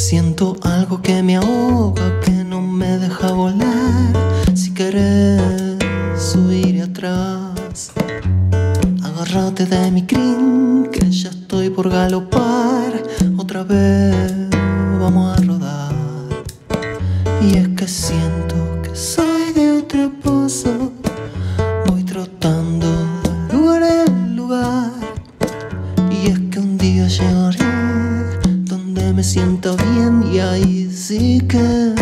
Siento algo que me ahoga, que no me deja volar. Si querés huir atrás, agárrate de mi crin, que ya estoy por galopar. Otra vez vamos a rodar. Y es que siento que soy de otro pozo, voy trotando de lugar en lugar. Y es que un día llegaré donde me sienta bien, y ahí sí que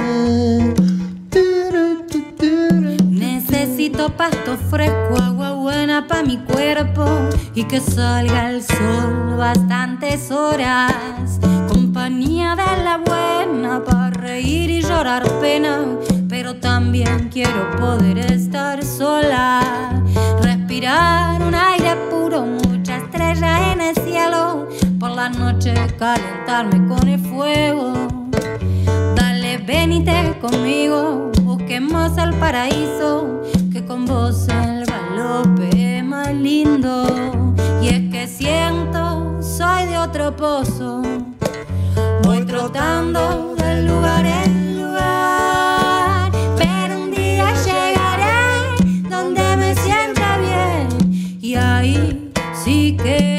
necesito pasto fresco, agua buena pa' mi cuerpo y que salga el sol bastantes horas. Compañía de la buena pa' reír y llorar pena, pero también quiero poder estar sola. Respirar un aire puro, mucha estrella en el cielo, por la noche calentarme con el fuego. Dale, venite conmigo, busquemos el paraíso, que con vos el galope es más lindo. Y es que siento, soy de otro pozo, voy trotando de lugar en lugar, pero un día llegaré donde me sienta bien, y ahí sí que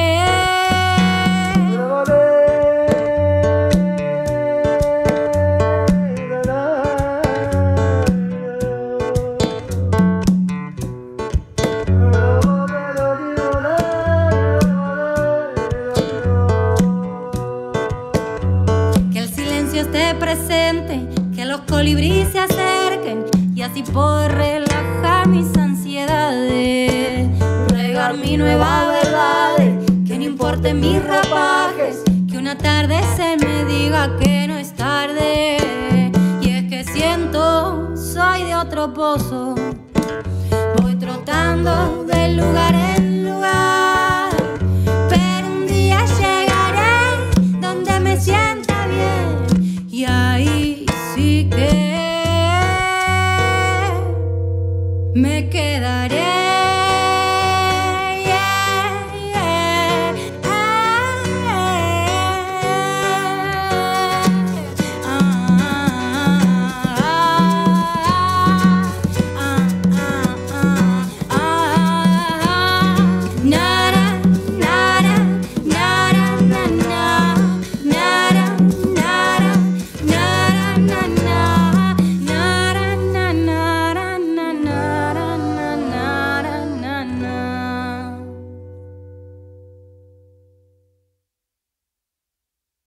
esté presente, que los colibríes se acerquen, y así puedo relajar mis ansiedades, regar mi nueva verdad, que no importen mis rapajes, que una tarde se me diga que no es tarde. Y es que siento, soy de otro pozo, voy trotando de lugar en lugar, pero un día llegaré donde me sienta bien, y ahí sí que me quedaré.